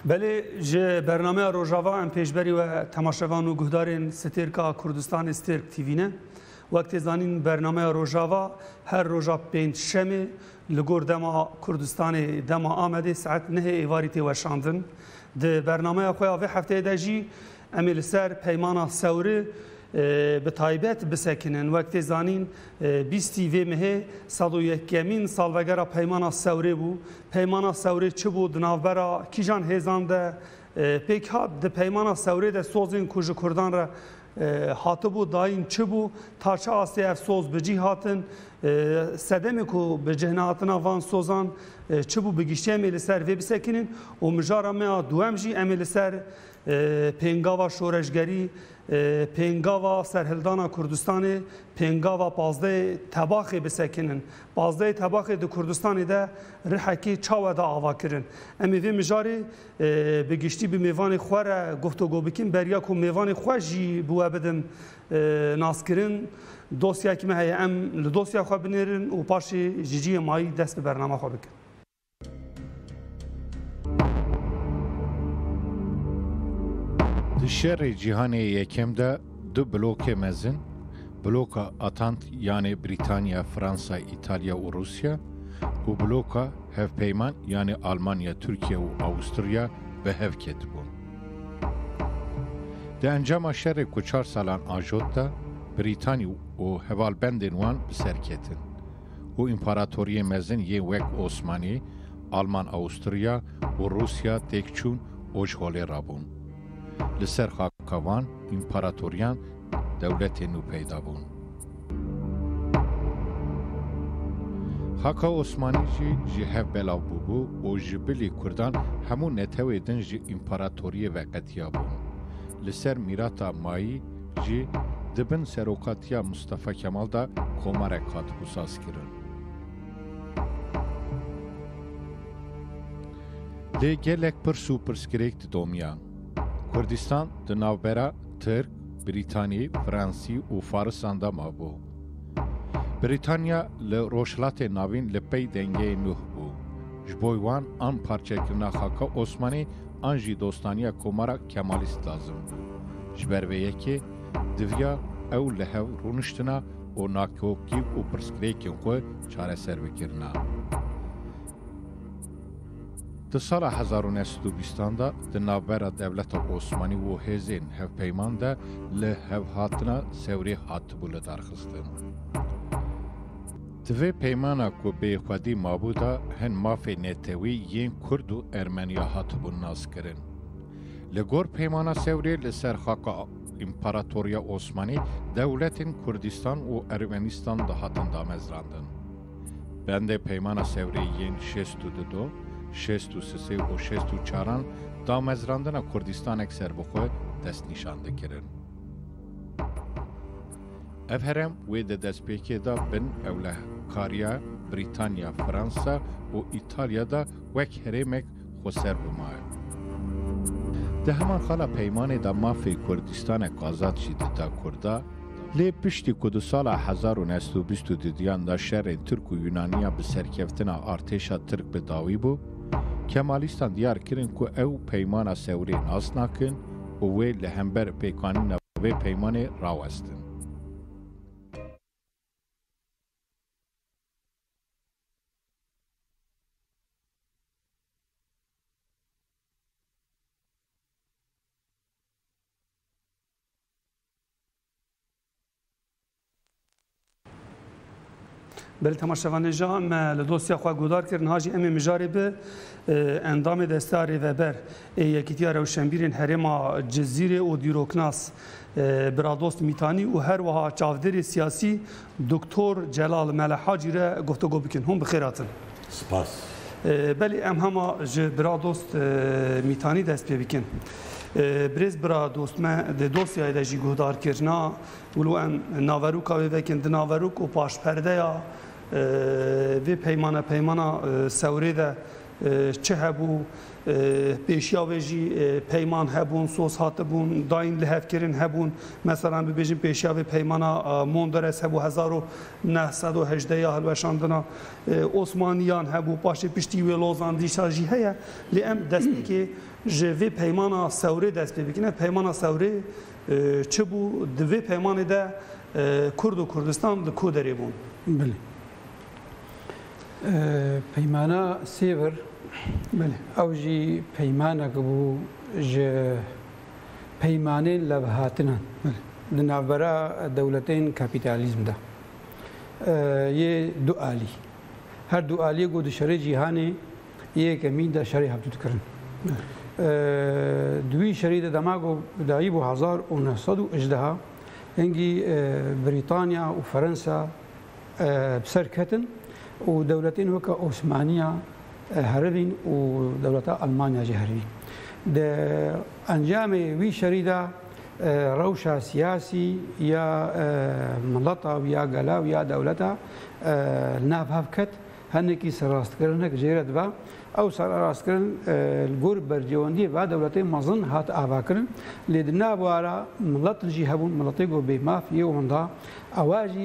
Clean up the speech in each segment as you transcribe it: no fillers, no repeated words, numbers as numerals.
بله جه برنامه روجاوا ام پیشبری و تماشاوان و گهدارین سترکا کردستان سترک تیوینه وقتی زانین برنامه روجاوا هر روجا پنج شمه لگور دما کردستان دما آمده ساعت نه ایواریتی و شاندن ده برنامه خواه و هفته دجی امیل سر پیمانا سوره به تایبت بسکنن وقتی زانین 20 و مه 101 سالوگرا پیمانا سوره بو پیمانا سوره چه بود ناوبرا کیجان هزانده پیک هات ده پیمانا سوره ده سوزین کوج کردان را هاته بو داین چه بو تا چه آسته اف سوز بجی هاتن سدمی کو به جهناتنا وان سوزان چه بو بگیشتی امیل سر و بسکنن و مجارا ما دوام جی امیل سر پنگاوا شورشگری پنگاوا سرهلدانا کردستان پنگاوا پازده تباخی بسکنن پازده تباخی ده کردستان ده رحکی چاو ده آوا کرن امی وی مجاری بگشتی به میوان خواه گفتگو بکن بریا که میوان خواه جی بوه بدن ناس کرن دوسیا که مهی ام لدوسیا خواه بنیرن و پاشی جیجی مایی دست به برنامه خواه بکن د شر جیهان یکم ده دو بلوک مزن بلوک آتانت یعنی بریتانیا، فرانسا، ایتالیا و روسیا و بلوک هفپیمان یعنی آلمانیا، ترکیه و آوستریا به هف کتبون. ده انجام شر کوچار سالان آجود ده بریتانی و هوالبندن وان بسر کتن و امپراتوری مزن یه وک عثمانی، آلمان، آوستریا و روسیا تکچون اوجهوله رابون. لسر خاکوان امپراتوریان دولت نو پیدا بون. خاکا عثمانی جی هف بلاو بوبو و جبلی کردان همون نتوی دن جی امپراتوری وقتیا بون. لسر میراتا مایی جی دبن سروکاتیا مصطفی کمال دا کومارکات حساس کرن. ده گلک پر سوپرسکریکت دومیان. کردستان د ناوبرا ترک، بریتانی، فرانسی و فارسان دا مابو. بریتانیا لروشلات ناوین لپی دنگه نوح بو. جبویوان آن پارچه کرنا خاکا عثمانی آنجی دوستانیا کومارا کمالیست لازم بو. جبرویه که دویا او لحو رونشتنا و ناکوکی و پرسکریکن خواه چاره سر بکرنا. د سال 1920 دا د ناوبرا دولت عثمانی و هزین هفپیمان ده له هاتنا سوری هاتبو لدرخستن. دوی پیمانا کو به خودی مابودا هن مافی نتوی ین کرد و ارمنیا هاتبو ناس کرن. لگور پیمانا سوری لسر خاکا امپراتوریا عثمانی دولتین کردستان و ارمنستان ده هاتن دامزراندن. بنده پیمانا سوری ین 62 63 و 64 دامزراندن کردستان اکثر بخواه دست نشانده کرن. اف هرم وی ده دست پیکی دا بن اوله کاریا، بریتانیا، فرانسا و ایتالیا دا وک هرمک خسر بماه. ده همان خالا پیمان دا مافی کردستان قازاد شیده دا کرده لی پشتی که دو سال 1922 دا شهر ترک و یونانیا به سرکفتنا ارتشا ترک به داوی بو کمالیستان دیار کرن که او پیمان سوری ناس ناکن و وی لهمبر پیکانین و پیمان راوستن. بله تماشاوان جا ما لدوسیا خواه گودار کردن هاجی امی مجاری به اندام دستاری و بر یکیتیا روشنبیرین هرما جزیره و دیروکناس برادوست میتانی و هر وها چاودر سیاسی دکتر جلال ملحاجی را گفتگو بکن هم بخیراتن سپاس بله ام هما برادوست میتانی دست پی بکن برز برادوست ما دوسیای دا جی گودار کرنا ولو ام ناوروکا وکن ناوروک و پاش پرده یا وی پیمانا سوری ده چه هبو پیشیاوی پیمان هبون سوس هاتبون داین لهفکرین هبون مثلا ببیجیم پیشیاوی پیمانا موندرس هبو 1918 یا هلوشاندنا عثمانیان هبو پاش پشتی و لوزان دیشا جی هیا لیم دست که جوی پیمانا سوره دست بکنه پیمانا سوره چه بو دوی پیمان ده کرد و کردستان ده کودری بون بله پیمانا سیور بله او جی پیمانا کبو جه پیمانه لبهاتنا دنابرا دولتین کپیتالیزم ده یه دو آلی هر دو آلی گو دشری جیهانی یه کمی ده شری حبدود کرن دوی شری ده دماغو دایی بو 1918 هنگی بریتانیا و فرنسا بسر کتن و دولتين وكا عثمانية هربين ودولتا ألمانيا جهربين ده أنجام وي شريدة روشة سياسي يا ملطة ويا قلا ويا دولتا ناف هفكت هنكي سراست كرنك جيرت با او سراست كرن الجور برجواندي با دولتين مظن هات آفاكرن لدنا بوارا ملط جي هبون ملطيقو بماف يومندا اواجي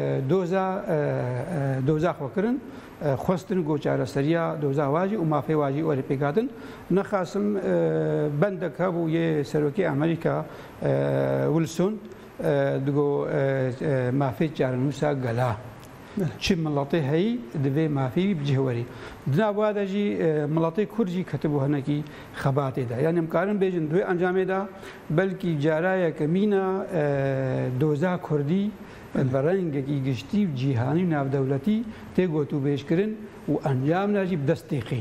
دوزا خوكرن خواستن گوچاره سریا دوزا واجی و مافی واجی و رپیکاتن نخاسم بندک هبو یه سروکی امریکا ویلسون دگو مافی جارنوسا گلا چی ملتی هی دوی مافی بجهوری دنا وادجی ملتی کرجی کتبو هنکی خباتی دا یعنی مکارن بیجن دوی انجام دا بلکی جارای کمینا دوزا کردی برنگی گشتی و جیهانی و ناو دولتی تیگو تو بیش کرن و انجام ناجی بدستیقی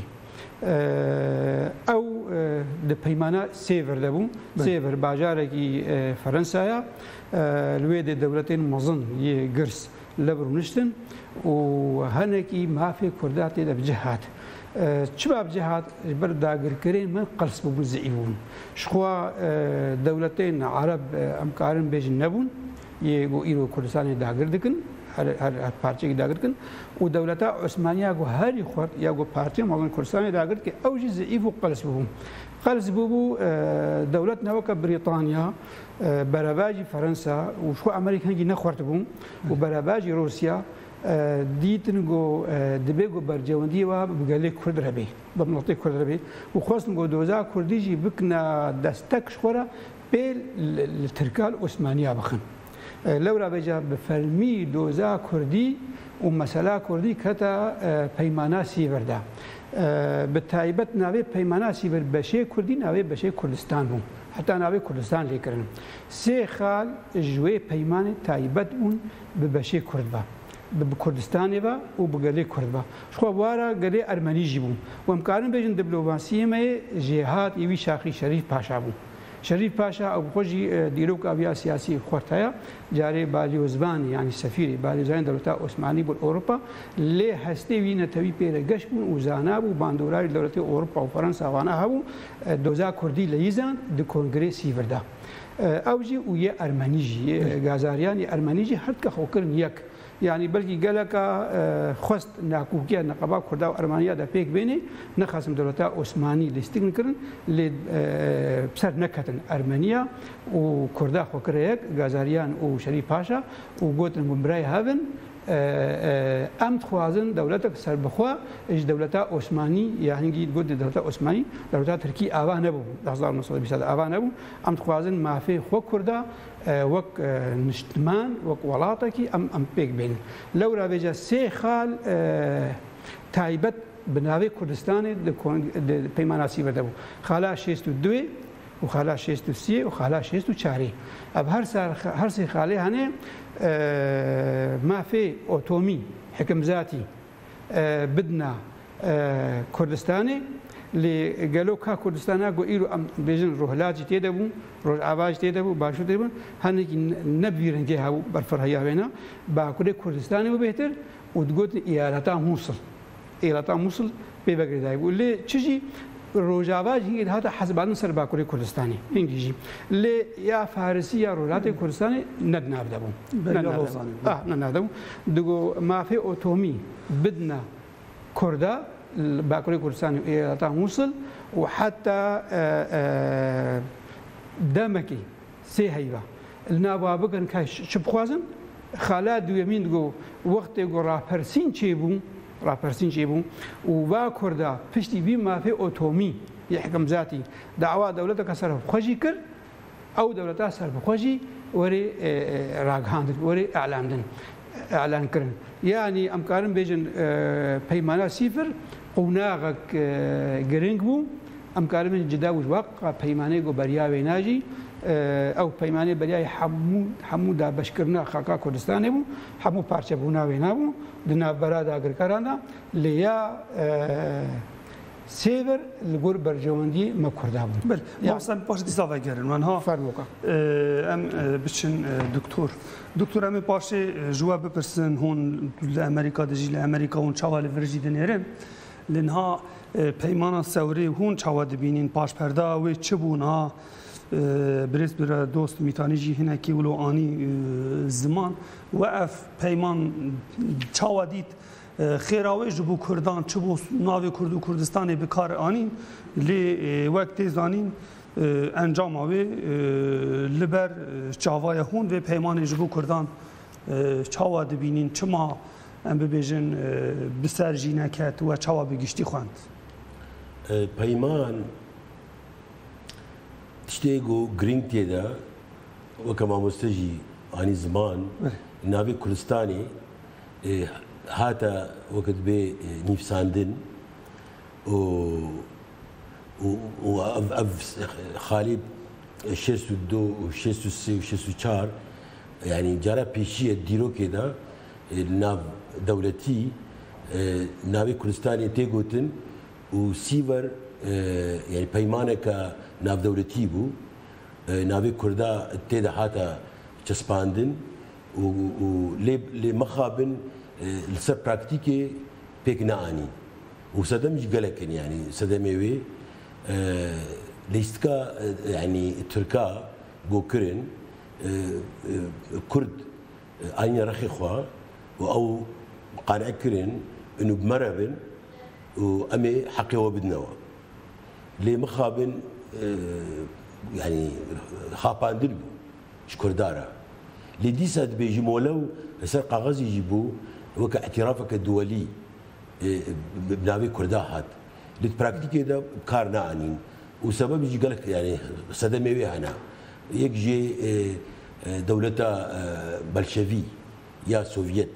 او د پیمانه سیور دبون سیور باجارکی فرانسایا لوی د دولتین مزن یه گرس لبر نشتن و هنکی مافی کرداتی د بجهات شباب جهات بر داگر کرین من قلص ببون زعیبون شخوا دولتین عرب امکارن بیجن نبون یه گو ایرو کردستان داگر دکن هر پارچه داگر کن و دولتا عثمانیه گو هری خورد یا گو پارچه مالن کردستان داگر که اوجی ضعیف و قلص ببو دولت نوکا بریتانیا براباجی فرانسا و شو امریکا هنگی نخورد بوم و براباجی روسیا دیتن گو دبی گو برجواندی و بگلی کرد ربی بمنطقه کرد ربی و خواستن گو دوزا کردیجی بکنا دستک شخورا بیل ترکال عثمانیه بخن لورا بجا بفرمی دوزا کردی و مسئله کردی کتا پیمانا سیور دا بتایبت ناوی پیمانا سیور بشه کردی ناوی بشه کردستان بوم حتی ناوی کردستان لیکرن سه خال جوی پیمان تایبت اون بشه کرد با بکردستانی با و بگلی کرد با شخوا وارا گلی ارمنی جی بوم و امکارن بیجن دیپلوماسی می جهات یوی شاخی شریف پاشا بوم شریف پاشا او خوشی دیروک اویا سیاسی خورتایا جاری بالیوزبان یعنی سفیر بالیوزبان دولت عثمانی بر اروپا لی هستی وی نتوی پیره گش بون و زانا بو باندورای دولت اروپا و فرانسا وانا هبو دوزا کردی لیزان د کنگرسی وردا اوجی و یه ارمنیجی گازاریانی ارمنیجی هر که خوکرن یک يعني بلكي قالك خست ناكوكيا نقابا كردا وارمانيا دا بيك بيني نخاسم دولتا عثماني لستيغن كرن لي بسر نكتن ارمانيا وكردا خوكريك غازاريان وشريف باشا وقوتن مبراي هافن ام خوازن دولتك سربخوا اج دولتا عثماني يعني قد دولتا عثماني دولتا تركي اوا نبو 1920 اوا نبو ام خوازن ما في خو كردا وك نشتمان وك ولاتكي ام بيك بين لو رابجا سي خال تايبت بناوي كردستاني د بيماناسي بدو خالا 62 وخالا 63 وخالا 64 اب هر سي خالي هني ما في اوتومي حكم ذاتي بدنا كردستاني اللي قالوا كا كردستانا قو إيرو أم بيجن روحلاج تيدبون روح عواج تيدبون باشو تيدبون هنيك نبيرن جهة برفرها بينا باكوري كردستاني وبهتر وتقول إيالتا موصل بيبقى دايب واللي تشجي روجاواج هي هذا حسبان سر باكوري كردستاني إنجيجي اللي يا فارسي يا رولاتي كردستاني ندنا بدبون ندنا بدبون دقو ما في أوتومي بدنا كردا باكوري كردستان وإيران موصل وحتى دامكي سي هيبة النابا بكن كاش شبخوازن خالد ويمين جو وقت جو رابرسين شيبون وبا كردا پشتی بی ما في اوتومي يحكم ذاتي دعوة دولتك صرف خوشي كر او دولتها صرف خوشي وري راغاندن وري اعلان كرن يعني امكارن بيجن بيمانا صفر قوناغك جرينج بو امكارن من جداوج واقع بيمانه جو بريا ويناجي او بيمانه بريا حمو دا بشكرنا خاكا كردستان بو حمو پارچه بونا وينابو دنا برادا اگرکارانا لیا سیور لگور برجواندی مکردابون. بله. مثلا باش دیسا وگرن منها. فرموکا. ام بچن دکتر ام باش جواب بپرسن هون لامریکا دجی لامریکا هون چوال ورجی دنیرن لنها پیمانا سوری هون چواد بینین باش پردا و چبونا بريس برا دوست ميتانيجي هنا كي ولو اني زمان وقف پیمان چاوديت خيراوي جبو كردان چبو ناوي كردو كردستان بكار اني لي وقت زانين انجام اوي لبر چاوايا هون و پیمان جبو كردان چاود بينين چما ام ببيجن بسرجي نكات و چاوا بگشتي خوند پیمان تشتيجو جرين تيدا وكما مستجي عن زمان نابي كردستاني هاتا وقت بي نيفساندن و خالب شيسو دو وشيسو سي وشيسو چار يعني جارا بيشي ديرو كده ناف دولتي نابي كردستاني تيجوتن وسيفر يعني بيمانك ناف دولتي بو ناوي كردا تيدا حتى چسپاندن و لي مخابن لسر براكتيكي بيك ناني وسدمج قلكن يعني سدميوي ليستكا يعني تركا بو كرن كرد اين رخي خوا او قانع كرن انه بمربن وامي حقي وبدنوا لي مخابن يعني خاباندل شكردارا اللي دي ساد بيجي مولو سر قاغاز يجيبو وك اعترافك الدولي بناوي كرداحات اللي براكتيكي ده بكارنا عنين وسبب يجي قالك يعني صدمي هنا يجي دولة بلشفي يا سوفيت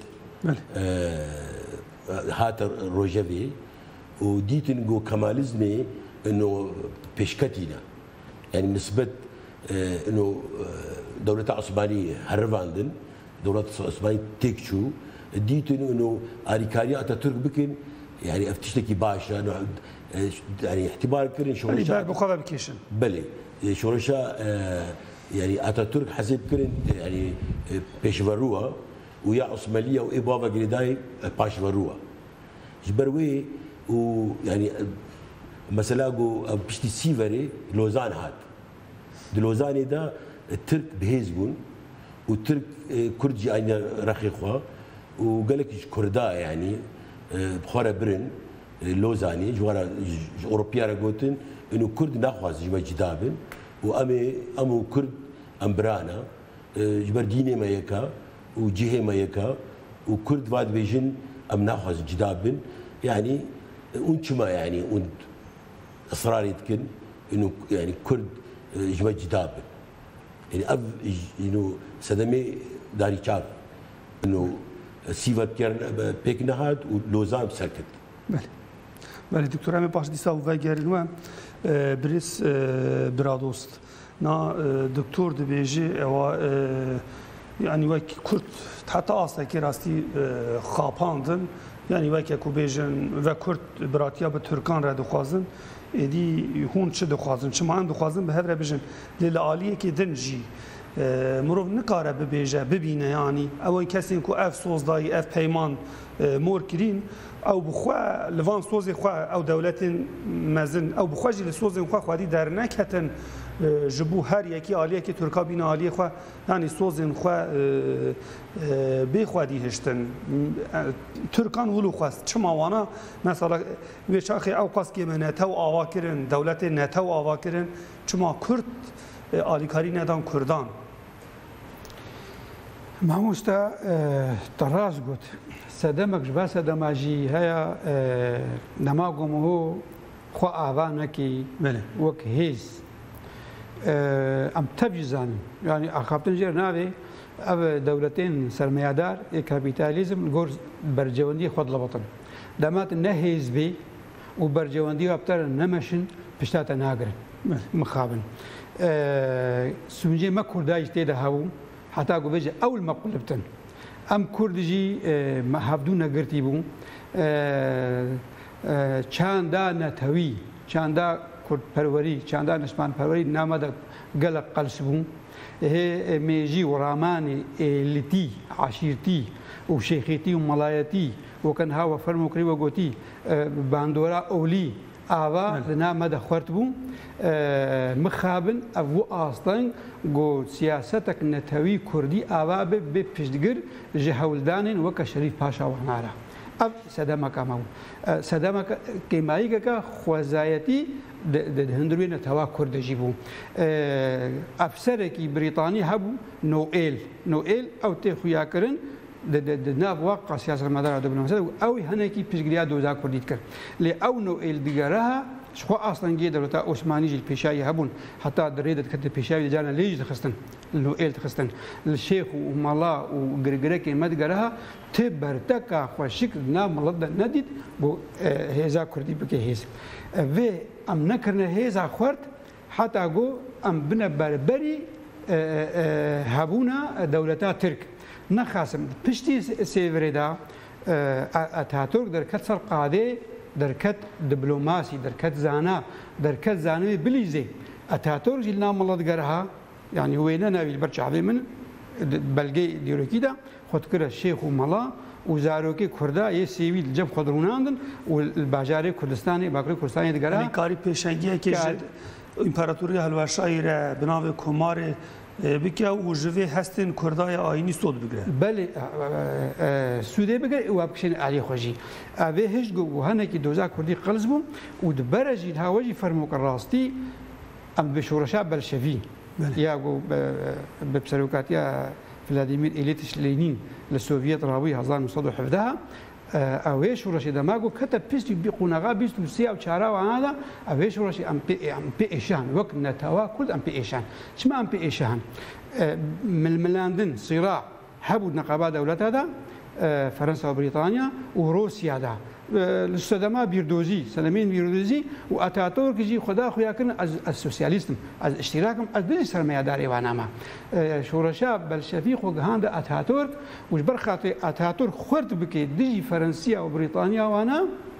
هات روجافي وديتنجو كماليزمي انه بيشكتينا يعني نسبة انه دولة عثمانية هرفاندن دولة عثمانية تيكشو ديتن انه اريكاريا اتاتورك بكن يعني افتشتكي باشا يعني اعتبار كرن شورشا بخوضة بكيشن بلي شورشا يعني اتاتورك حسب كرن يعني بيشفروها ويا عثمانية وإبابا جريداي باشفروها جبروي ويعني مثلا بشتي سيفري لوزان هات لوزان ده الترك بهيزبون والترك كردجي اين رخيخوا وقال لك كردا يعني بخورا برن لوزاني جوارا اوروبيا راغوتن انه كرد ناخذ جبا جدابن امو كرد امبرانا جبر ديني ما يكا وجهه ما يكا وكرد فاد بيجن ام ناخذ جدابن يعني انتما يعني اصرار يتكن انه يعني كرد جبا جدابن يعني انه سدمي داري شاف انه سيفر كيرن بيك نهاد ولوزان بسكت. بله دكتور همه باش دیسا و وگرنو بريس برادوست نا دكتور دبيجي او يعني وك كرد حتى اصلا كي راستي خاپاندن يعني وك کو بيجن و كرد براتيا به ترکان را دخوازن ادي هون چه دخوازن چه مان دخوازن به هر بيجن للعاليه كي دنجي مرۆڤ نکاره ببێژە ببینە ینی ئەوەی کەسێک و ئەف سۆزدایی ئەف پەیمان مۆر کرین ئەو بخوا لەوان سۆزی خوا ئەو دەولەتین مەزن ئەو بخواژی لە سۆزێن خوا خوادی دەرنەکەتن ji bo her yekî aliyekî Türka bîne aliyê xwe yanî sozên xwe bê xwedî hiştin Türkan hûlû xwest çima wana mesela wê çaxê ew qaskê me netew ava kirin dewletê netew ava kirin çima Kurd alîkarî nedan Kurdan مامۆستا تەڕاز گوت سەدەمەک ji ba sedema jî heya nemagom hû xwe ava nekî wek hêz ئەم تەبی زانن ینی ئاخاپتن ژێر ناوێ ئەو دەولەتێن سەرمایهدار کاپیتالیزم گۆر بەرجەوەندی خۆت لەبەتن دەمات نەهێز بێ و بەرجەوەندی وابتەرە نەمەشن پشتاتە ناگرن مخابن سونجێ مە کوردایش تێدا هەبوو حتا گوبێژە ئەو مەقولبتن ئەم کوردژی هەفتوو نەگرتی بوو چاندا نەتەوی چاندا کوردپەروەری چاندا نسبانپەروەری نامەدە گەلە قەلس بوو هێ مێژی و ڕامانی ئێلیتی عاشیرتی و شێخێتی و مەڵایەتی وەکەن هاوە فەرموکری وە گوتی باندۆرا ئەولی ئاوا لە نامەدە خوارد بوو مخابن ئەوە ئاستەنگ گۆ سیاسەتێک نەتەوی کوردی ئاوا بێ پشتگر ژە هەولدانین وەکە شەریف پاشا وەهنارە ئەو سەدەمەکەمە بوو سەدەمەکە کەیماییگەکە خۆزایەتی هەندروێنە تەوا کوردەژی بوو ئەفسەرێکی بریتانی هەبوو نۆئێل ئەو تێخویاکردن ناواقع سیاسەتمەدارە دەبنەوە و ئەوی هەنێکی پشتگریا دۆزا کوردیت کرد لێ ئەو نۆئێل دیگەرەها خۆ ئاستەنگێ دەوڵەتە ئۆسمانیژی پێشایی هەبوون حتا دەڕێدت کە پێشاوی دەجانە لێژ دەخستن نۆئێل دەخستن لە شێخ و مەڵا و گرگرەکی مەدگەرەها تێ بەرتەکە خۆشک نامەڵەتدا نەدیت بۆ هێزا کوردی بکە هێز vê em nekirine hêza xwert heta got em bine berberî hebûna dewleta Tirk nexasim piştî sêvirê da Atatürk derket ser qadê derket diplomasî derket zana derket zanî bilîzê Atatürk jî li nav miletgeriha yanî wê nenavî li ber çavê min belgê îdeolojî da xwe dikire şêx û mela و زارۆکی کوردا یە سێوی جەب خۆدڕوناندن و باژارێ کوردستانی باکووری کوردستانی دیگەرە کاری پێشەنگیەکی ئیمپاراتوری هەلواشاییرە بناوێ کۆمارێ بکە و ژێ هەستن کوردای ئاینی سۆد بگرێت بەێ سوودێ بگەر وا بکشێن عالی خۆشی ئەوێ هێش و هەنێکی دۆزا کوردی قەلز بوو و دبەرەژی هاوەژی فەرموکە ڕاستی ئەم بێشۆڕەشا بەلشەڤی یا بەسەرۆکاتیە فلادیمیر ئیلیتش لێنین لە سۆڤێت ڕاوی 1970 ئەوێ شوڕەشی دەماگو کەتە پستی بیقونەغا 23 و چاراوانادا ئەوێ شوڕەشی ئەم پێ ئێشان وەک نەتەوا کورد ئەم پێ ئێشان چما ئەم پێ ئێشان ململاندن سیراع هەبوو نەقابا دەولەتەدا فەرەنسا و بریتانیا و ڕۆسیادا سەدەما بیردۆزی سەدەمین بیردۆزی و ئەتاتۆرکیژی خدا خویاکردن ئەز سوسیالیستم ئەز ئشتیراکم ئەز دلی سەرمایهدارێوانامە شۆڕەشا بەلشەفی خۆگەهاندە ئەتاتۆرک وش بەرخاتێ ئەتاتۆرک خورد بکەیت دژی فەرەنسیا و بریتانیاوانە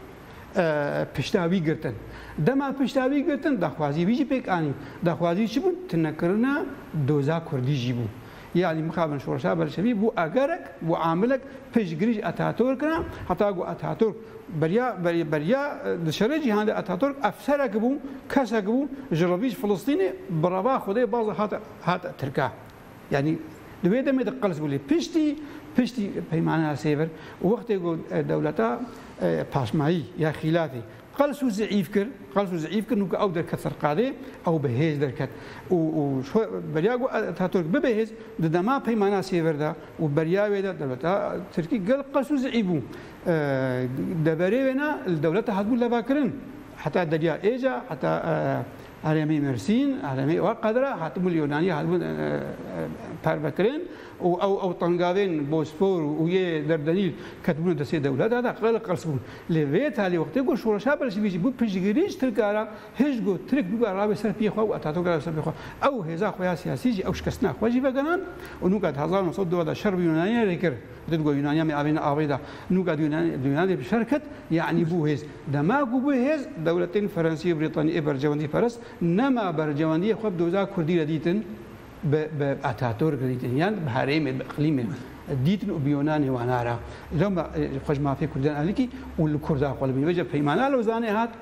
پشتاوی گرتن دەما پشتاوی گرتن داخوازی ویژی پێکانی داخوازی چی بوون تنەکردنە دۆزا کوردیژی بوو یعنی مخابن شۆڕەشا بەلشەفی بوو ئەگەرێک بوو عاملێک پشتگریژ ئەتاتۆرکە هەتا گو ئەتاتۆرک بەریا شەرێکی هەندە ئەتاتۆرک ئەفسەرێک بوو کەسێک بوو ژڕەویش فلستینێ بڕەوا خودەی بازە هاتە ترکا یعنی دوێ دەمێتە قەلس بوو لێ پشتی پەیمانە سێڤەر وەختێک دەولەتە پاشمایی یا خیلافی قەلس و زعیف کرد قەلس و زعیف کرد و ئەو دەرکەت سەرقادێ ئەو بەهێز دەرکەت و بەریاگو ئەتاتۆرک ببهێز دەما پەیمانە سێڤەردا و بەریاوێدا دەولەتە ترکی گەل قەلس و زعیف بوو دەبەرێوێنە دەولەتە هەبوو لەباکردن حتا دەریا ئێجا حتا هەرێمی مرسین هەرێمی ئەوە قەدرە هاتبوو لیۆنانی هاتبوون پەربەکرێن و ئەو تەنگاوێن بۆسپۆر و یێ دەردەنیل کەتبوون دەسێ دەولەتدا قەڵ قەلس بوون لێوێ تالی وەختێ گۆ شۆڕەشا بەرشویژی بوو پشتگیریش ترکارە هێش گۆ ترک بگەڕاوێ سەر پێخوا و ئەتاتۆرک سەر پێخوا ئەو هێزا خۆیان سیاسیجی ئەو شکستنا خۆشی بەگەنان و نوکات 1902 شەڕ یۆنانیە لێکرد دەتگۆ یۆنانیامی ئاوێنە ئاوێدا نوکات یۆنانی شەرکەت یعنی بوو هێز دەماگو بوو هێز دەولەتین فەرەنسی و بریتانی بەرجەوەندی پەرست نەما بەرجەوەندی خۆ دۆزا کوردی لە دیتن بأتاتورك يعني بهرم بإقليم ديتن وبيوناني ونارا لما خوش ما في كردان عليكي والكرداء قال بيجي بيمانا لو زاني هات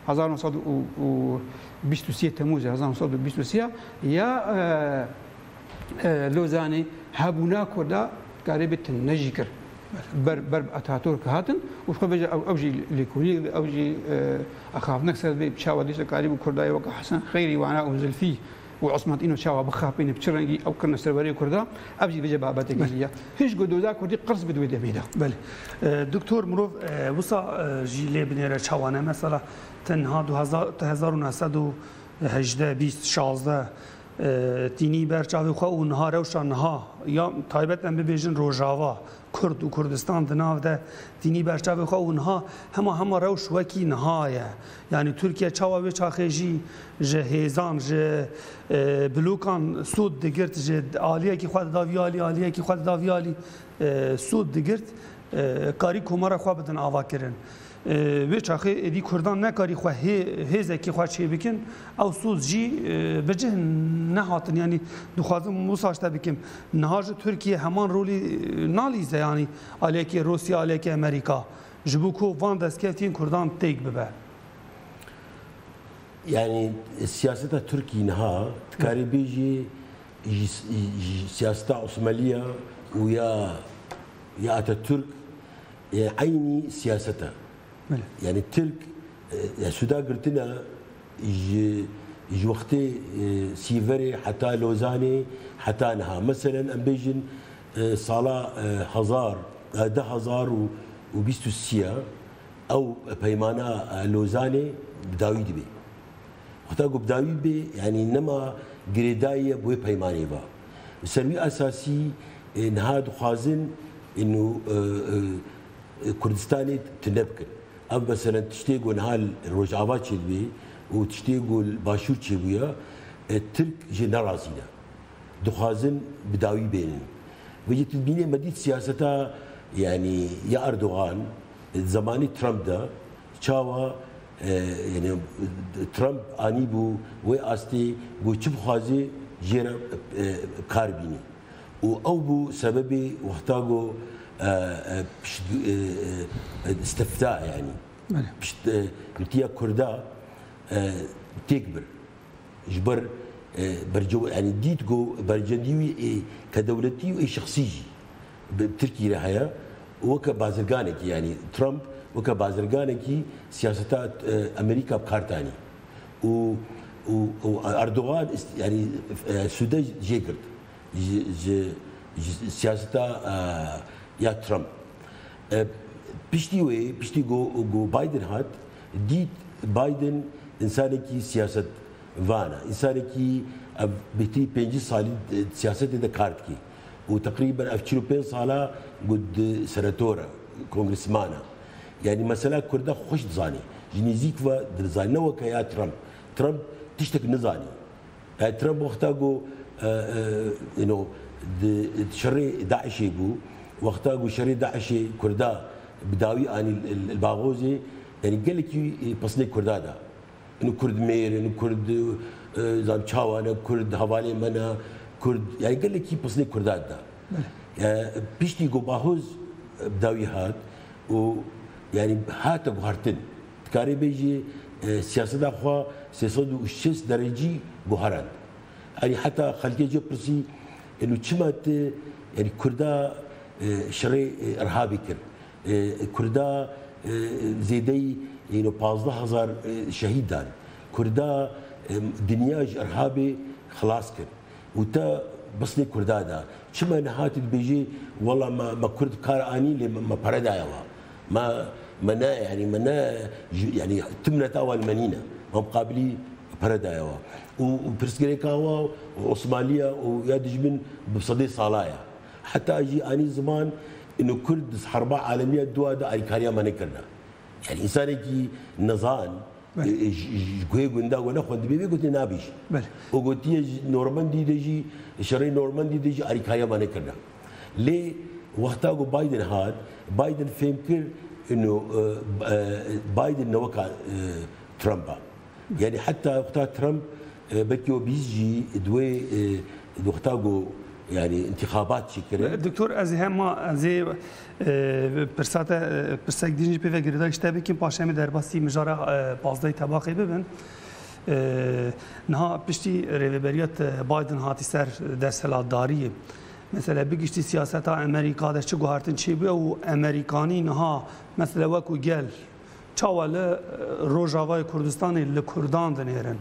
1923 تموز 1923 يا لوزاني هابونا كردا قريبة النجيكر بر اتاتورك هاتن وفقا اوجي ليكوني اوجي اخاف نكسر بشاوه ديش قريب كرداي وقع حسن خيري وانا وزلفي وعثمان انه شاوه بخافين بشرنجي او كنا سروري كردا ابجي بجي باباتي قاليا هيش قدودا كردي قرص بدوي دبيدا بله دكتور مروف وصا جيلي بنيره شاوانه مثلا تنها 1918 20 16 تینی برچاوی خو و نها روشان نها یا تایبت ام ببیجن روجاوا کرد و کردستان دناو ده تینی برچاوی خو و نها هما روش وکی نهایه یعنی ترکیه چاوا و چاخیجی جهیزان ج بلوکان سود دگرت ج عالیه کی خود داویالی عالیه کی خود داویالی سود دگرت کاری کومارا خو بدن آوا کرن و چاخه ادی کردان نکاری خو هزه کی خو چی بکن او سوز جی بجه نهاتن یعنی دخوازم موساشته بکم نهاج ترکیه همان رولی نالیزه یعنی علیکی روسیا علیکی امریکا جبوکو وان دستکفتین کردان تیک ببه يعني السياسة التركية نها تكاري بيجي سياسة عثمانية ويا أتاتورك عيني سياسته يعني الترك السودان قلتنا يجي وقتي سيفري حتى لوزاني حتى نها مثلا امبيجن صالة هزار ده هزار وبيستو السيا او بيمانا لوزاني بداوي دبي وقتا بداوي بي يعني انما قريداية بوي بيماني با السلوي اساسي نها دخازن انه كردستاني تنبكن اب مثلا تشتيقوا نهال الرجعات شلبي وتشتيقوا الباشور شلبيا الترك جي نرازينا دخازن بداوي بينن ويجي تبيني مديت سياستها يعني يا اردوغان زماني ترامب ده تشاوا يعني ترامب اني بو وي استي بو تشوف خازي جيرا كاربيني او بو سببي وقتاغو استفتاء يعني قلتيها كردا تكبر جبر برجو يعني ديتكو برجنديوي كدولتي واي شخصي بتركي لها وكبازرغانكي يعني ترامب وكبازرغانكي سياسات امريكا بكارتاني واردوغان يعني السودان جيكرت سياستا يا ترامب بيشتي جو بايدن هات ديت بايدن انسانكي سياسه فانا انسانكي بيتي بينجي صالي سياسه ده كارتكي وتقريبا 45 صاله قد سناتورا كونغرسمانا يعني مساله كردا خوش زاني جنيزيكوا درزاني وكا يا ترامب تشتك نزاني ترامب وقتها جو انه شري داعشي بو وقتها جو شري داعشي كردا بداوي اني الباغوزي يعني قال لك بصني كردا دا انه كرد مير انه كرد زان تشاوانا كرد حوالي منا كرد يعني قال لك بصني كردا دا بيشتي جو باهوز بداوي هات و يعني هات بهرتن تكاري بيجي سياسه اخوا 306 درجه بهران يعني حتى خليجي جو برسي انه تشمت يعني كردا شري ارهابي كر كردا زيدي يعني 15000 شهيد دان كردا دنياج ارهابي خلاص كر وتا بصني كردا دا شما نهات بيجي والله ما كرد كار اني ما بردا ما منا يعني منا يعني تمنة اول منينه ما مقابلي بردا وبرسكريكاوا وعثمانية ويادج من بصدي صلايا حتى اجي اني زمان انه كرد حرب عالميه دوا دا اريكاريا ما نكرنا يعني انسانكي نزان جوي غندا وانا خند بيبي قلت نابيش وقلت نورماندي دجي شري نورماندي دجي اريكاريا ما نكرنا ليه وقتها بايدن هاد بايدن فهمكر انه بايدن نوكا ترامب يعني حتى وقتها ترامب بكيو بيجي دوي وقتاقو يعني انتخابات شكرا دكتور از هم از پرسک دینج به گریدا اشتباه کیم پاشم در باسی مجارا بازده تباقی ببین نه پشتی ریوبریت بایدن هاتی سر در سلاداری مثلا بگیشتی سیاست امریکا در چه گوهرتن چی بیا و امریکانی نها مثلا وکو گل چاول روجاوای کردستان لکردان دنیرن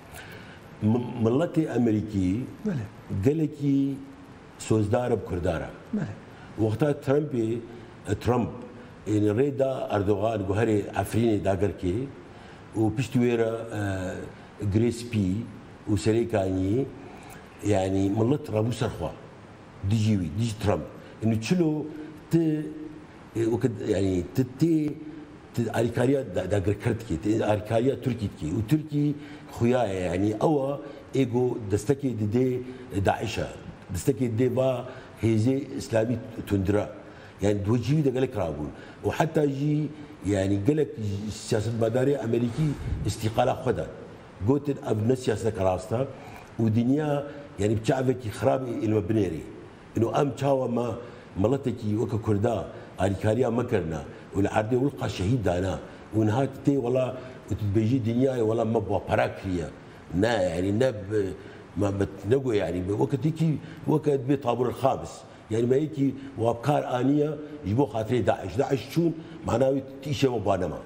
ملت امریکی گلکی سوزدار بکردارا وقتا ترامپ يعني ريدا اردوغان جوهري عفريني داغركي وبيشتويرا جريس بي وسريكاني يعني ملت رابو سرخوا دي ترامب انه تشلو ت يعني تي اريكاريا داغر كرتكي اريكاريا تركيتكي وتركي خويا يعني او ايجو دستكي دي داعش دستكي دي با هيزي اسلامي تندرا يعني دوجي ده قالك رابون وحتى يجي يعني قالك سياسه مداري امريكي استقاله خدا قلت ابن سياسه كراستا ودنيا يعني بتشعبك خرابي المبنيري انه ام تشاوى ما ملتكي وك كردا اريكاريا مكرنا والعردي ولقى شهيد دانا ونهاك تي والله وتبيجي دنيا والله ما بوا باراكريا نا يعني نب ما بتنقوا يعني وقتيكي وقت بطابور الخامس يعني ما يجي وابكار انيه يجيبوا خاطري داعش شون معناه تيشه مبانما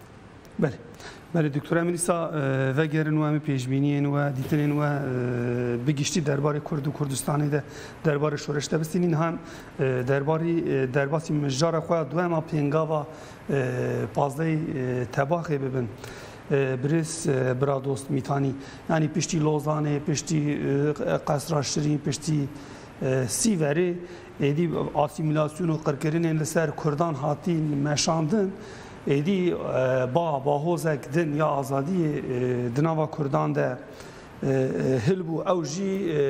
بله دکتر امینیسا وگرن و هم پیشبینین و دیتنین و بگیشتی درباره کرد و کردستانی ده درباره شورش دبستینین هم درباسی مجار خواهد دو هم پینگا و پازده تباخی ببین برس برادوست میتانی یعنی پشتی لوزانه پشتی قصراشترین پشتی سیوری ایدی آسیمیلاسیون و قرکرین لسر کردان هاتی مشاندن ایدی با هوزک دن یا آزادی دناوا کردان ده هلبو اوجی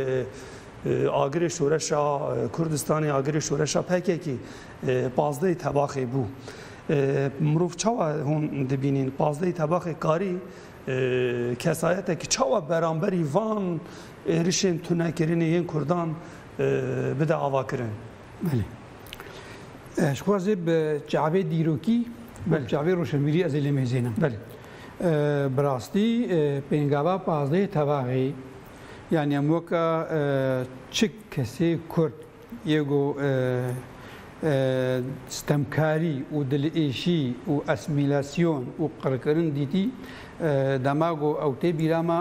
آگر شورشا کردستانی آگر شورشا پکه کی پازده تباخی بو مروف چاوا هون دبینین پازده تباخی کاری کسایت که چاوا برانبری وان رشن تونکرین این کردان بده آوا کرن بله اشخاصی به جعبه دیروکی جعبه روشنبیری از علم زینم بله براستی پنگاوا پازده تباغی یعنی اموکا چک کسی کرد یگو ستمکاری و دلئیشی و اسمیلاسیون و قرکرن دیتی دماغو او تی بیراما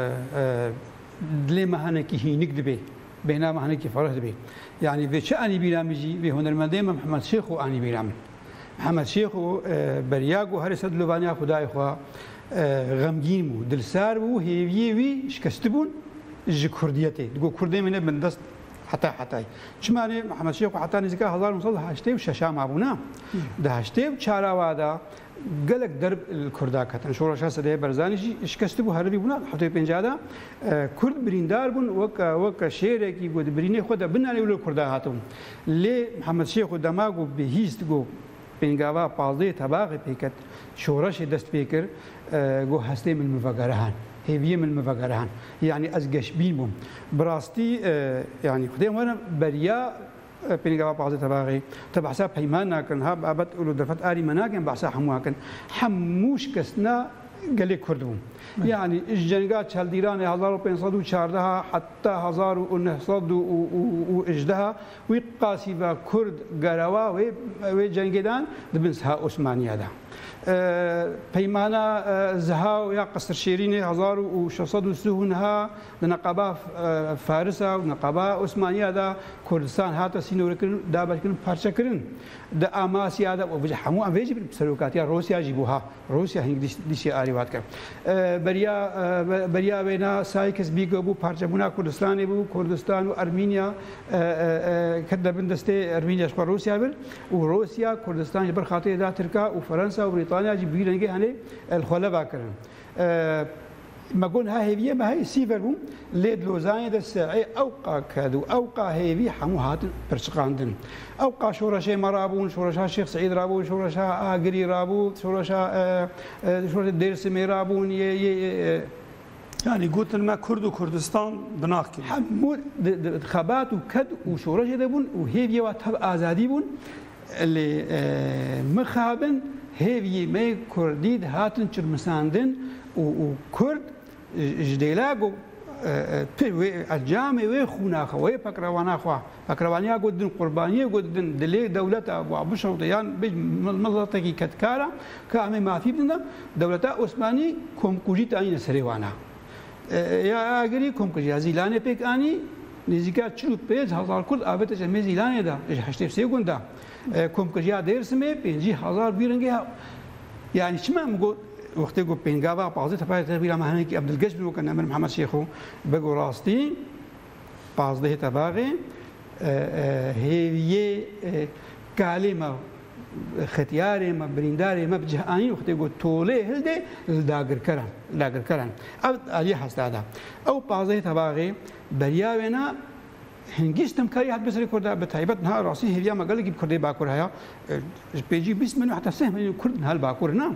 دلی مهانکی هینک دبی بينما هناك فرق به يعني بشأن بيرامجي بهنرمندي محمد شيخ واني بيرام محمد شيخ برياغو هرسد لوانيا خداي خوا غمگين مو دلسار و هيوي شكستبون ج كرديتي تقول كردي من بندست حتى چمانه محمد شيخ حتى نزكا 1908 وششام ابونا ده 8 چارا وادا قالك درب الكردا كتن شورشا سده برزاني شكستبو هربي بنا حتى بنجادا كرد بريندار بن وك شيره كي بود بريني خدا بنالي ول كردا هاتم لي محمد شيخ دماغو بهيست جو بنگاوا پازده تباغ بيكت شورش دست بيكر جو هستي من مفقرهان هيفيه من مفقرهان يعني ازقش بيمم براستي يعني خدي وانا بريا بينجا بعض تباغي تبع حساب حيمان ناكن هاب أبد أولو درفت آري مناكن بحساب حمواكن حموش كسنا قال كردهم يعني الجنقات هالديران 1514 حتى 1900 وإجدها ويقاسي كرد قروا وجنقدان دبنسها عثمانية ده پیمانه زها یا قصر شیرینی 1600 ها نقابه فارس و نقابه عثمانیه دا کردستان هات سینور کردن دابل کردن پارچه کردن د آماسیا دا و همو اویجی بسروکاتیا روسیا جیبوها روسیا هنگ دیشی آریوات کرد بریا بینا سایکس بیگو بو پارچه بونا کردستانی بو کردستان و ارمینیا کد بندسته ارمینیا شکر روسیا بر و روسیا کردستان بر خاطر دا ترکا و فرانسا و بريطانيا جيبوا لنا هني الخلا باكرن ما قلنا هي ما هي سيفرهم ليد لوزاني الساعي اوقا كادو اوقا هيفي حموهات برشقاندن اوقا شورشا مرابون شورشا الشيخ سعيد رابون شورشا اغري رابون شورشا دير سمي رابون يعني قلت ما كرد وكردستان بناكل مو انتخابات وكد وشورش دبون وهي واتهب ازادي بون اللي مخابن هي ما كرديد هاتن چرمساندن وكرد جديلاغو الجامع وخونا خوي فكروانا خوا فكروانيا قدن قربانيه قدن دلي دوله ابو شوطيان ملتقي كتكارا كامي ما في بدنا دوله عثماني كوم كوجي تاني سريوانا يا اگری کوم که زیلانه پیک آنی نزدیکا 45,000 کرد آبت جمع زیلانه دا 83 گوندا کوم که جا درسمه 50,000 بیرنگه يعني شما مقول وقت يقول بينجابا بعض تفاعل تبيلا مهني كي عبد القادر وكان أمر محمد شيخو بقول راستي بعض ده تباغي هي كلمة ختياري ما برينداري ما بجهاني وقت يقول تولي هلدي لاجر كران أو عليه حسدا أو بعض ده تباغي برياونا هنگیش تمکاری حد بسری کرده به تایبت نه راسی هیویا مگالی که کرده باکور هیا بیجی 20 منو حتی 3 منو کرد نه باکور نه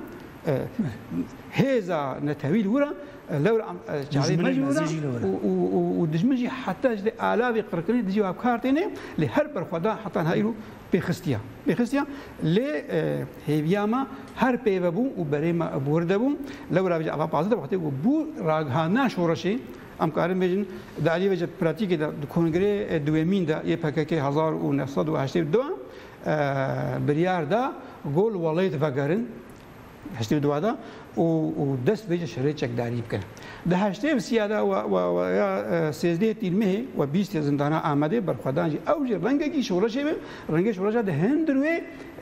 هذا نتويل ورا لو جاري مجورا ودجمجي حتى جد آلاف قرقني دجي وابكارتيني لهر برخدا حتى هايرو بخستيا ل هيبياما هر بيبو وبريما بوردبو لو راجع ابا بازد وقت بو راغانا شورشي ام کارم بجن دالی وجه پراتیکی دا کنگره دومین دا یه پککی 1982 بریار دا گل ولایت وگرن 82 دا و دست بيجي شريط چکداری بکن ده هشته سیاده و یا 13 تیلمه و 20 زندانه آمده برخوادان جی اوج رنگی شورش به رنگ شورش ده هندروی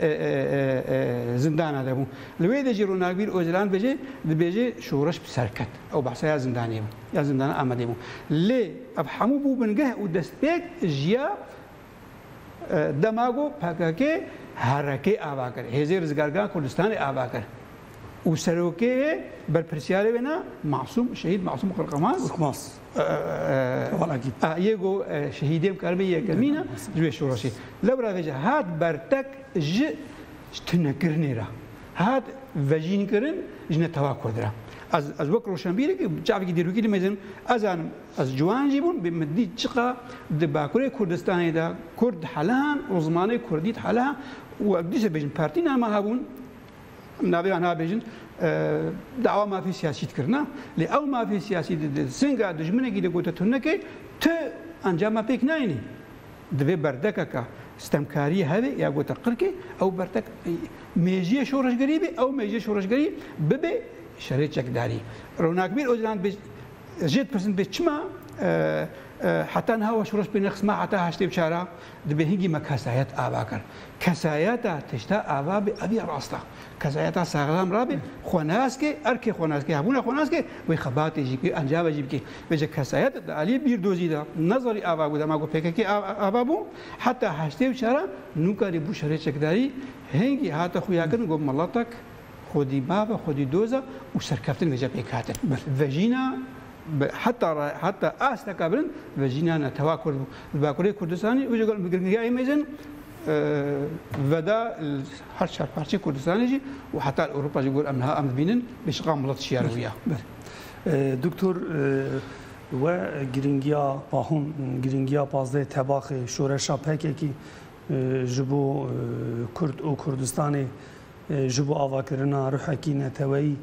زندانه ده بو لوی ده جرو ناگبیر اوزلان بيجي شورش بسرکت او بحثه زندانی بو یا زندانه آمده بو لی ابحمو بو بنگه و دست بیگ جیا دماغو پاکاکه حرکه آوا کرد هزی رزگارگاه کردستان آوا کرد وسروكي بالبرسيالي بنا معصوم شهيد معصوم قرقماس والله اكيد يجو شهيدين كربيه كمينه جوي شورشي لو راجع هاد برتك ج تنكرنيرا هاد فاجين كرن جنا تواكودرا از وقت روشنبيري جافي ديروكي دمزن ازان از جوان جيبون بمدي تشقا دباكوري كردستان دا كرد حلان وزماني كرديت حلها وقديش بيجن بارتينا ما هابون نابي أنا بيجن دعوة ما في سياسي تكرنا لأو ما في سياسي سنجا دجمنة كده قلت تونكي ت أنجام ما بيك نايني دبي بردكك استمكارية هذه يا قلت قركي أو بردك ميجي شورش قريبة أو ميجي شورش قريب ببي شريط شكداري روناك بير أوزلان بيج جد برسنت بيجما حتى نهوا شورش بنقص ما حتى هشتي بشارع دبي هنجي ما كسايات آباكر كساياتا تشتا آبا بأبي راستا كساياتا ساغلام رابي خوناسكي أركي خوناسكي هبونا خوناسكي ويخبات يجيكي أنجاب يجيكي بيجي كسايات علي بير دوزي دا نظري آبا بودا ما قو بيكي آبا بو حتى هشتي بشارع نوكاري بو شريط شكداري هنجي هاتا خوياكن قو ملاتك خودي بابا خودي دوزا وسركفتن بيجا بيكاتن فاجينا حتى أصلا قبلن فاجينا نتواكل الباكوري كردستاني ويقول بقرنجاي ميزن ودا هر شهر بارچه كردستاني جي وحتى أوروبا يقول أمنها أمن بينن بشقا ملت شياروية دكتور و گرینگیا باهون گرینگیا پازده تباخ شورشا پکه کی جبو کرد و کردستان جبو آواکرنا روحکی نتوی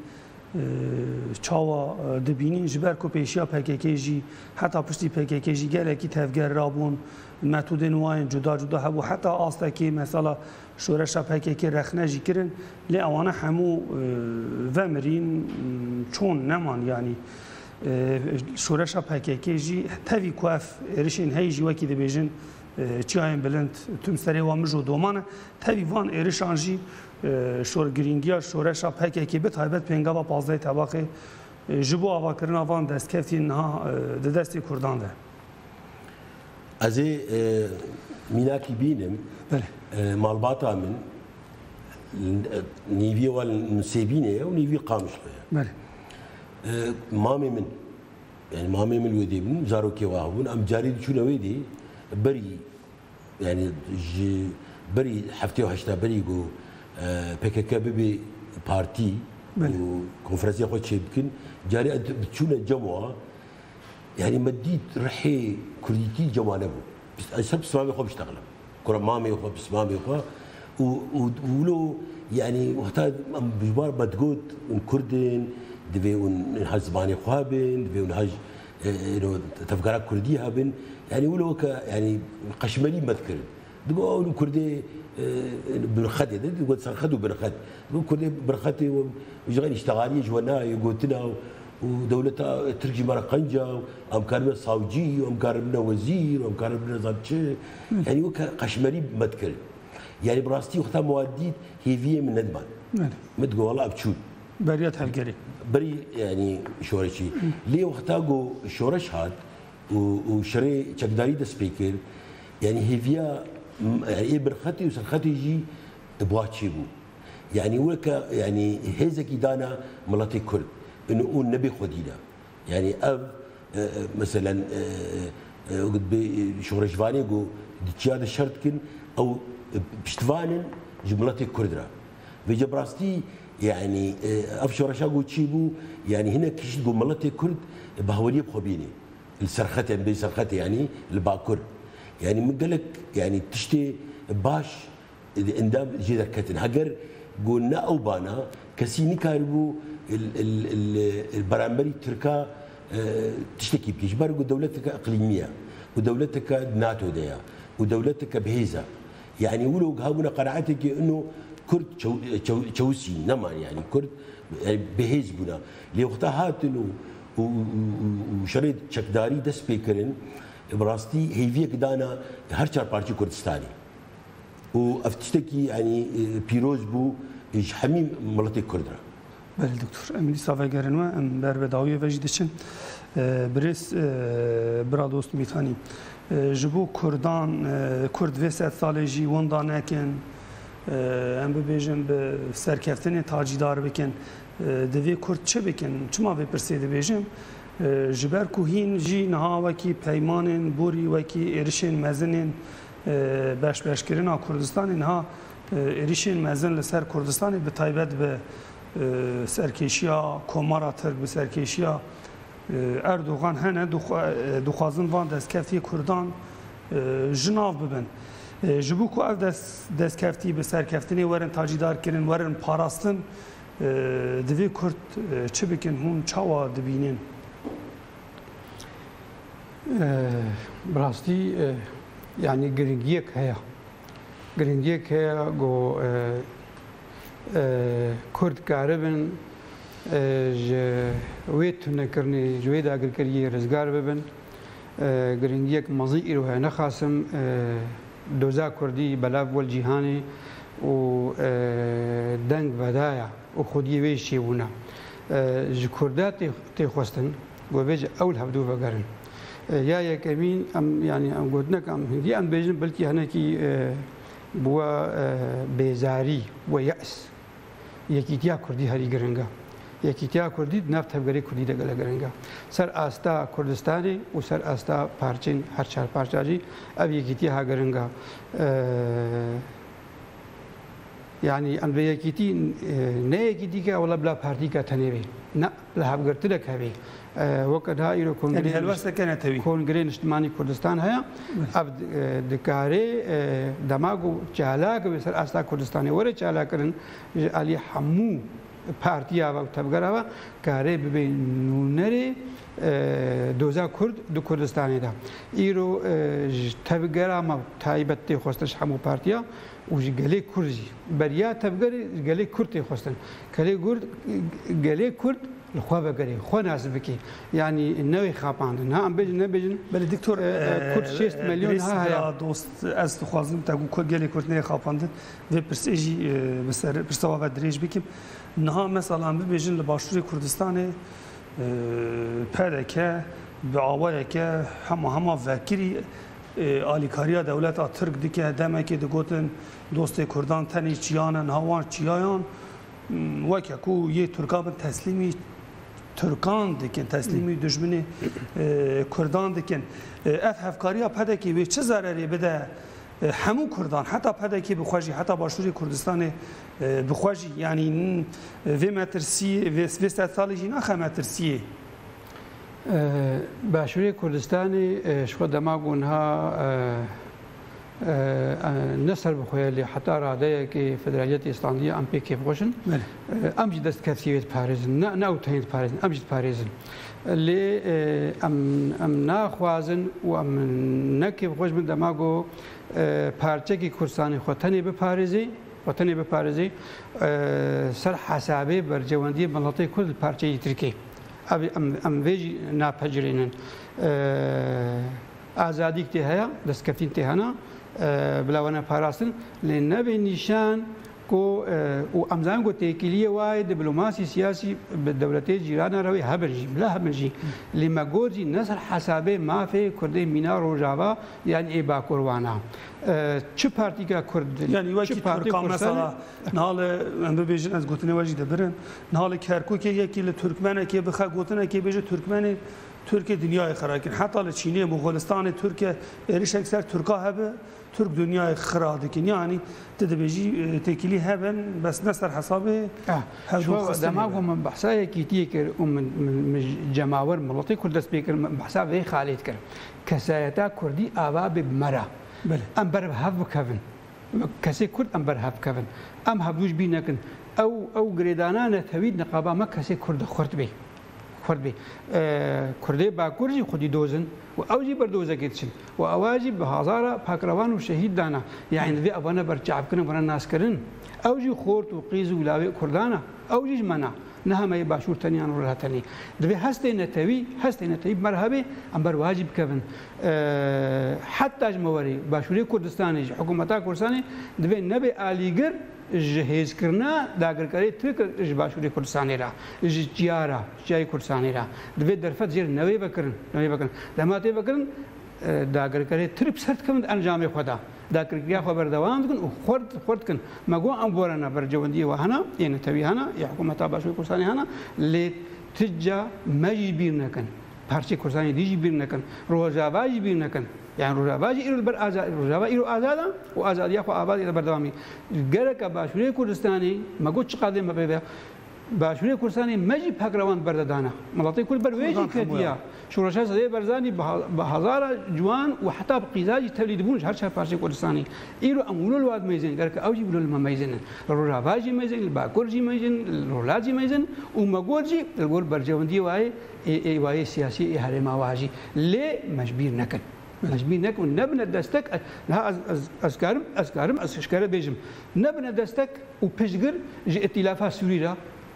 چاوا دبینین جبر کو پیشیا پکه جی حتی پشتی پکه جی گله کی تفگر رابون متود نواین جدا هبو حتی آسته که مثلا شورش پکه رخنه جی کرن لی اوانه همو ومرین چون نمان یعنی شورش پکه جی تاوی کوف ارشین هی جی وکی دبیجن چیاین بلند تم سری و مجو دومانه تاوی وان ارشان جی شور گرینگیا شورش پکه به تایبت پنگاوا پازده طبقه جبو آوا کرنا وان دست کفتی نها دستی کردان ده از میناکی بینم مالباتا من نیوی والنسيبينه ونيوي قامش بله مامي من يعني مامي من ودي من زاروكي واهون ام جاري شنو ويدي بري يعني بري حفتي وحشتا بري جو PKK ببي بارتي وكونفرنسيه خو يمكن جاري بتشونا الجمعه يعني مديت رحي كرديتي جوانبه بس بسمامي خو بيشتغل كره مامي خو بسمامي خو ولو يعني وقتها بجبار بتقود كردين دبي ونحزباني خوابن دبي ونحج انه تفكيرات كرديه هابن يعني ولو يعني قشمري مذكر تقول كردي بنخدي تقول سنخدو بنخد تقول كردي بنخدي وجغين اشتغالي جوانا يقولتنا ودولتها تركي مرة قنجة أم كان صاوجي وأم كان وزير وأم كان زبطة يعني وك قشمري مذكر يعني براستي وقتها مواديد هيفية من ندمان ما تقول والله بتشوت بريات هالقري بري يعني شورشي ليه وقتها جو شورش هاد وشري تقدري ده سبيكر يعني هيفيا يعني برختي وسرختي يجي بواتشيبو يعني وك يعني هزكي دانا ملاتي كرد انه نقول نبي خدينا يعني اب مثلا قد بشورش فاني جو ديتشاد الشرط او بشتفانن جملتي كردرا بيجي براستي يعني افشور شاقو تشيبو يعني هنا كيش تقول ملتي كرد بهوليه بخبيني السرختي بين سرختي يعني الباكر يعني من قالك يعني تشتي باش اندام جيدا كتن هجر قلنا او بانا كسيني كاربو البرامبري تركا تشتكي بكيش بارقو دولتك اقليميه ودولتك ناتو ديا ودولتك بهيزه يعني ولو هاونا قناعتك انه كرد تشوسي نما يعني كرد بهيز بنا اللي وقتها هاتنو وشريط شكداري دس بيكرن براستي هي فيك دانا هرشار بارتي كردستاني وافتشتكي يعني بيروز بو حميم ملتي كردرا بله دكتور املی صافی گرنوا ام بر بداوی وجدشن برس برا دوست میتانی جبو کردان کرد و سه ساله جی وندانکن ام ببیجن به سرکفتن تاجیدار بکن دوی کرد چه بکن چما به پرسیده بیجم جبر کوهین جی نها وکی پیمانن بوری وکی ارشین مزنن باش کردن کردستان نها ارشین مزن لسر کردستان به تایبت به سرکشیا کمارا ترک به سرکشیا اردوغان هنه دخوازن وان دستکفتی کردان جناو ببن جبو کو اف دستکفتی به سرکفتنی ورن تاجیدار کردن ورن پاراستن دوی کرد چه بکن هون چاوا دبینن براستی يعني جرينجيك هيا جو كرد كاربن جويت نكرني جويد أجر كريه رزقار ببن جرينجيك مزيئر وهي نخاسم دوزا كردي بلاف والجهاني و دنگ ودايا وخودي ويشي ونا جكردات تخوستن وبيج أول هبدو وقرن يا كمين ام يعني ام قلنا ام هندي ام بيجن بلكي هناكي بوا بيزاري ويأس يكيتيا كردي هري جرنجا يكيتيا كردي نفت هبغري كردي دغلا جرنجا سر استا كردستاني وسر استا پارچين هر چار پارچاجي اب يكيتيا ها جرنجا يعني ام بيكيتي نه يكيتي کا ولا بلا پارتي کا تنيبي نا بلا هبغرت لك هبي وقتها يرو كونغري اجتماعي كردستان هيا اب دكاري دماغو چالاك بسر استا كردستاني وري چالاكرن علي حمو پارتيا و تبغراوا كاري ببين نونري دوزا كرد دو كردستاني دا يرو تبغرا ما تايبتي خوستش حمو پارتيا وجلي كرزي بريا تبغري جلي كرد خوستن كلي كرد جلي كرد الخوابة قري خو ناس بكي يعني النوي خاباندن ها ام بيجن بل دكتور كرد 6 مليون ها دوست از خوازم تاگو كل جلي كرد نه خاباندن و برسيجي بسر برسوا دريج بكيم نها مثلا بيجن لباشوري كردستان پدکه بعوایه که همه وکری آلیکاریا دولت ترک دیگه دمه که دگوتن دوست کردان تنی چیانن هوان چیایان وکه کو یه ترکابن تسلیمی ترکان دیکن تسلیمی دشمنی کردان دیکن اف هفکاریا پدکی به چه ضرری بده همو کردان حتی پدکی بخواجی حتی باشوری کردستان بخواجی یعنی وی مترسی وی سالی جینا خم مترسیه باشوری کردستان شو دماغونها نصر بخويا حتى رادية كي فدرالية إسلامية أم بي كيف غوشن أمجد دست كثيرة باريزن ناو تهين باريزن أمجد باريزن اللي أم ناخوازن وأم نكيف غوش من دماغو پارچه کی کردستانی خوتنی به پارێزی سەر حسابێ بەرجەوەندی مەڵەتی کورد پارچەی ترکی ئەم وێژی ناپەجرێنن ئازادی تێ هەیە دەستکەفتین تێ هەنا بلاوانە پاراستن لێ نەبێ نیشان و ئەمزان گۆ تێکیلیە وایە دیبلۆماسی سیاسی دەولەتەی جیرانەرەوەی هەبرژی بلا هەبرژی لێمەگۆرجی نەسەر حسابێ مافێ کوردی مینا ڕۆژاوا یانی ئێ باکوڕوانە چ پارتیکا کورد یعنی وەکی تورکان مەسەڵا ناڵە ئەم ببێژن ئەس گوتنەوەژی دەبرن ناڵە کەرکووکێ یەکی لە تورکمەنێکێ بخە گوتنەکێ بێژە تورکمەنێ ترکیه دنیای خراکن حتی لچینی مغولستان ترکیه ایرش اکثر ترکا هبه ترک دنیای خراد کن یعنی تدبیجی تکیلی هبن بس نصر حسابه شو دماغهم من بحثای کیتی کر من جماور ملتی کردست بیکر بحثا وی خالد کر کسایتا کردی آواب مرا ام بر هف بکفن کسی کرد ام بر هف کفن ام هبوش بی نکن او گریدانا نتوید نقابا ما کسی کرد خورد بی کردی باکورجی خودی دوزن و اوجی بردوزه گیرچن و اواجی به هزارا پاکروان و شهید دانا یعنی دوی اوانه برچعب کنن و ناس کرن اوجی خورد و قیز و لاوی کردانا اوجیش منا نه همه باشور تنیان و رهتنی دوی هستی نتوی مرحبی ام بر واجب کردن حتی جموری باشوری کردستانی حکومتا کردستانی دوی نبی علیگر جهیز کرنا داگرکاری ترک باشوری کردستانی را جیارا جای کردستانی را دوی درفت زیر نوی بکرن دماتی بکرن داگرکاری ترک سرد کند انجام خدا داگرکاری خبر دوام کن و خورد کن مگو ام بورنا برجوندی و هنا یعنی توی هنا یا حکومت باشوری کردستانی هنا لی تجا مجی بیر نکن پارچه کردستانی دیجی بیر نکن روزاواجی بیر نکن يعني روجاواجي إيرو البر آزاد روجاوا إيرو آزادا وآزاد يأخو آباد إلى بردوامي جرك باشوري كردستاني ما قلتش قادم ما بيبيع باشوري كردستاني مجي بحكروان برددانا ملاطي كل برويجي كديا شو رشاش زي برزاني بهزارة جوان وحتى بقيزاجي توليد بونش هرشة باشوري كردستاني إيرو أمولو الواد ميزين جرك أوجي بلو الما ميزين روجاواجي ميزين الباكورجي ميزين الرولاجي ميزين وما قولجي القول برجوندي واي سياسي إهرما واجي ليه مجبير نكن مجبور نكون نبنى دستك ها أذكارم أشكال بيجم نبنى دستك وبشجر جي ائتلافها سوريا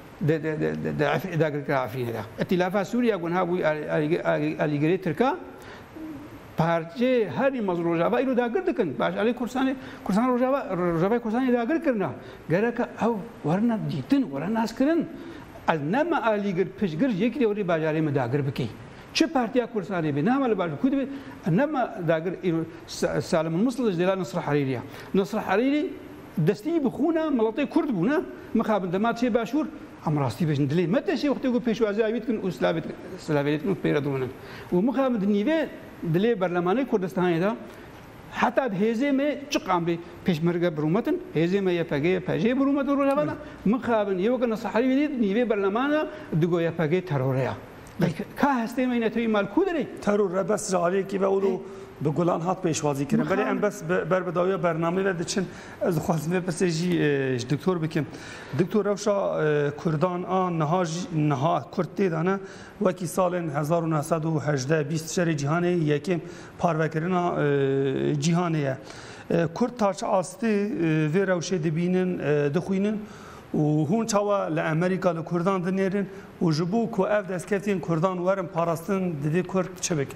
دا عفرين دا ائتلافها سوريا قلنا هاوي على تركا پارچه هری مزروجاوا ایرو داگر دکن باش علی کورسانی روجاوا کورسانی داگر کرنا گرک او ورنا دیتن ورنا اسکرن از نما علیگر پشگر یکی وری باجاری مداگر بکی چه پارتیا کردستانی به نام الباج کود به انما داگر سالم المصلح جلال نصر حريري دستی بخونه ملطی کرد بونه مخابن دمات شی باشور امراستی بجن دلی متى شي وقت يقول پیشوازی اوید کن اسلاویت کن پیردونن و مخابن دنیوه دلی برلمانی کردستانی دا حتی هزه می چقام به پیشمرگ برومتن هزه می پاگه برومتن رو جوانا مخابن یه وقت نصر حريري نیوه برلمانه دگو یا پاگه تروریا که هستی من توی مال کودری ترور بس جالی کی به اولو به گلان هات پیشوازی کردن ولی ام بس بر بداوی برنامه و دچن از خواستم بس جی دکتر بکم دکتر روشا کردان آن نها کرد دانه وکی سال 1918 20 شهر جهانی یکم پاروکرنا جهانیه کرد تاچ آستی و روشه دبینن دخوینن و هون چاوا لامریکا لکردان دنیرن و جبو کو اف دستکفتین کردان ورم پاراستن دوی کرد چه بکن؟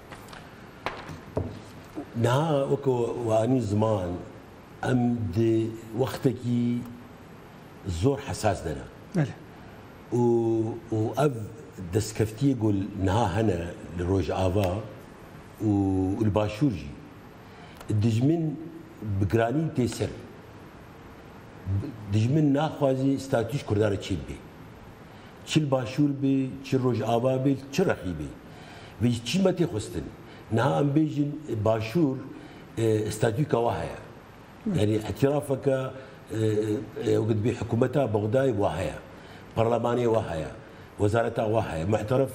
نه وكو واني زمان ام دي وقتكي زور حساس دنا و اف دسكفتي يقول نها هنا لروج افا والباشورجي الدجمن بقراني تيسر دجمن ناخوازي ستاتيش كردار تشيل بي تشيل باشور بي تشيل روج افا بي تشيل رخي بي ويجي تشيل ما تيخوستن نها ام بيجن باشور استاتيوكا وهايا يعني اعترافك وقد بحكومتها بغداد وهايا برلمانية وهايا وزارتها وهايا معترف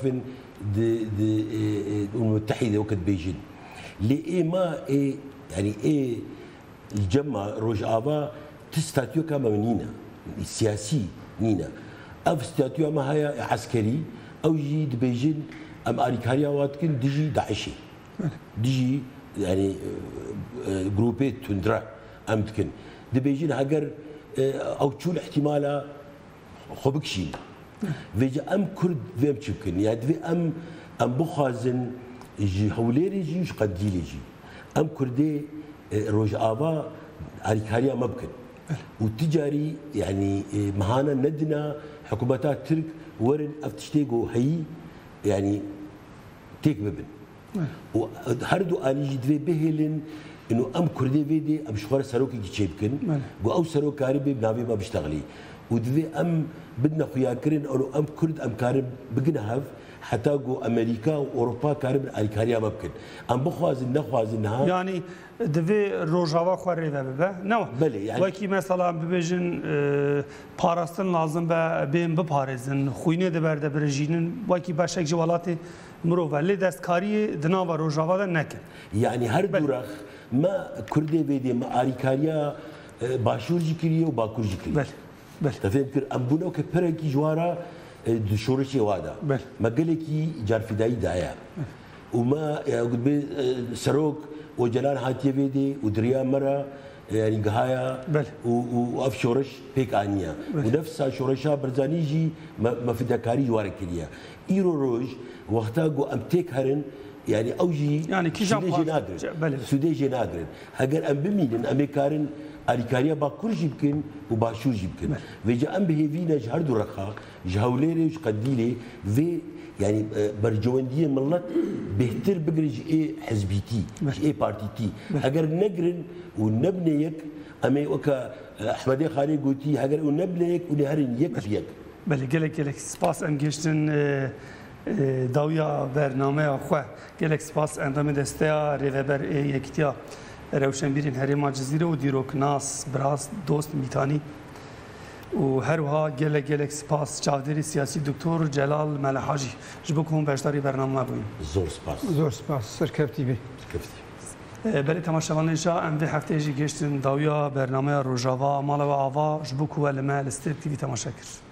المتحدة وقت بيجين لإيه ما إيه يعني إيه الجمع روجافا تستاتيوكا منينا السياسي نينا أف استاتيو ما هي عسكري أو يجي بيجين أم أريكاريا واتكن ديجي داعشي ديجي يعني جروبات تندرا أمتكن دي بيجين هاجر أو تشول احتمالا خبكشين فيجا أم كرد فيم تشبكن يعني في أم بخازن يجي حوليري يجي وش قد يجي أم كردي روجافا أريكاريا مبكن والتجاري يعني مهانا ندنا حكومات ترك ورن افتشتيجو هي يعني تيك ببن وهردو اني جدوي بهلن انه ام كردي فيدي ام شغال سروكي كيتشيبكن او سروك كاربي بنابي ما بيشتغلي ودوي ام بدنا خياكرين او ام كرد ام كارب بقنهف حتى جو امريكا واوروبا كارب الكاريا ممكن ام بخوازن نخوازنها يعني دوی روجاوا خوری و به نه وکی مثلا ببیجن پاراستن لازم به بین بپارزن خوینه دبرده برژینن وکی باشک جوالاتی مرو ولی دستکاری دنا و روجاوا نکن يعني هر دورخ ما كردي بيدي ما أريكاريا باشور جكريه وباكور جكريه بله تفهم كر أمبونو كبركي جوارا دشورشي وادا ما قالكي جار فداي دايا وما قد بي سروك وجلال هاتيه بيدي ودريا مرة يعني قهايا وأف شورش بيك آنيا ونفسها شورشها برزانيجي ما في دكاري جوارا كريا إيرو روج وقتها قو أمتيك هرن يعني أوجي يعني سوديجي نادرن سوديجي نادرن هاجر أم بمينن أميكارن أريكاريا باكور جيبكن وباشور جيبكن ويجا أم بهيفينا جهر درخا جهوليري وش قديلي في يعني برجواندية ملت بهتر بقرج إيه حزبيتي إيه بارتيتي هاجر نجرن ونبنيك أمي وكا أحمدي خالي قوتي هاجر ونبنيك ونهرن يك بيك بله گلک سپاس ام گشتن داویا برنامه خو گلک سپاس اندام دسته ریوبر یکتیا روشنبیرین هریما جزیره و دیروک ناس براس دوست میتانی و هر وها گلک سپاس چاودری سیاسی دکتر جلال ملحاجی جبکم باشداری برنامه بویم زور سپاس سرکفتی بی بله تماشاوان نشا ام به هفته جی گشتن داویا برنامه روجاوا مال و آوا جبکو ولما لستر تیوی تماشا کرد